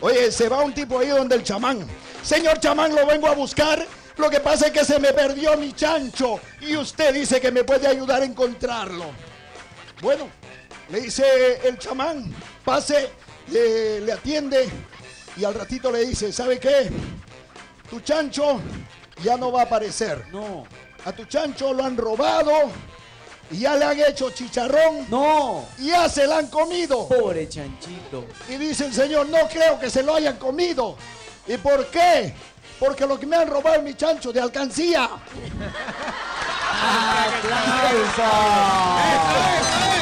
Oye, se va un tipo ahí donde el chamán. Señor chamán, lo vengo a buscar. Lo que pasa es que se me perdió mi chancho y usted dice que me puede ayudar a encontrarlo. Bueno, le dice el chamán, pase, le atiende y al ratito le dice, ¿sabe qué? Tu chancho ya no va a aparecer. No. A tu chancho lo han robado y ya le han hecho chicharrón. No. Y ya se lo han comido. Pobre chanchito. Y dice el señor, no creo que se lo hayan comido. ¿Y por qué? Porque lo que me han robado es mi chancho de alcancía. ¡Aplausos!